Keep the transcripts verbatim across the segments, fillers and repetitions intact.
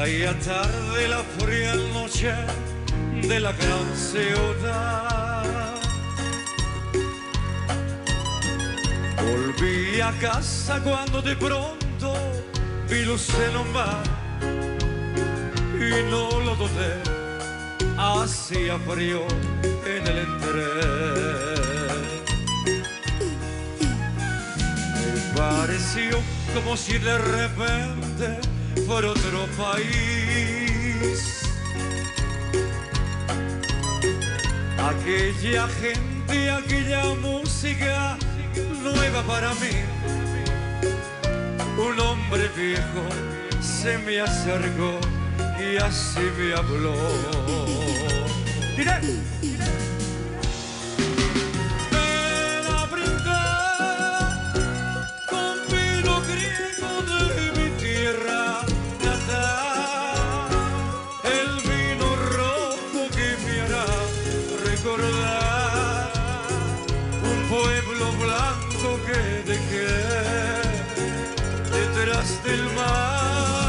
Caía tarde la fría noche de la gran ciudad. Volví a casa cuando de pronto vi luz en un bar y no lo dudé, hacía frío en el tren. Me pareció como si de repente fuera otro país. Aquella gente, aquella música nueva para mí. Un hombre viejo se me acercó y así me habló. Diré. Ven a brindar con vino griego de mi tierra natal, el vino rojo que me hará recordar un pueblo blanco que dejé detrás del mar.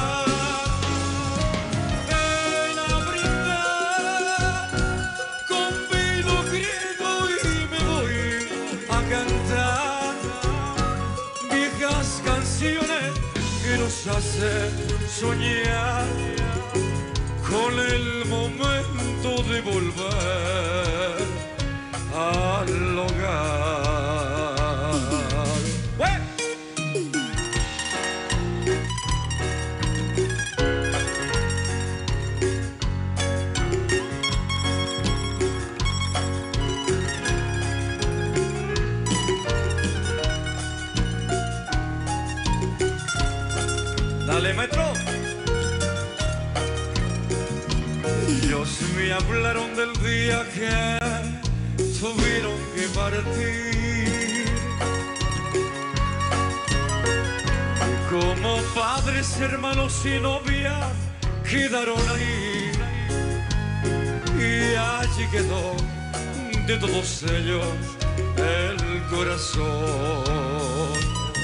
Nos hace soñar con el momento de volver al hogar. ¡Bueno! Dale, maestro. Ellos me hablaron del día que tuvieron que partir. Como padres, hermanos y novia quedaron ahí. Y allí quedó de todos ellos el corazón.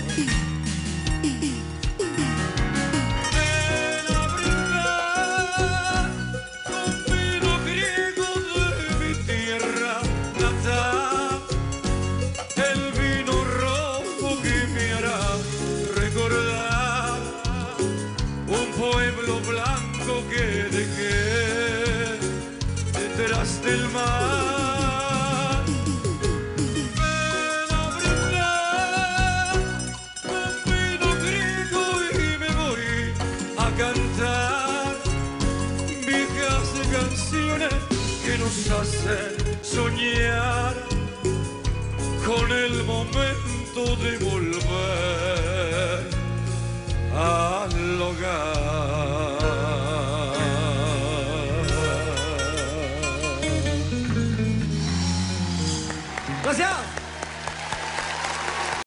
Del mar, ven a brindar con vino griego y me voy a cantar viejas canciones que nos hacen soñar con el momento de volver al hogar.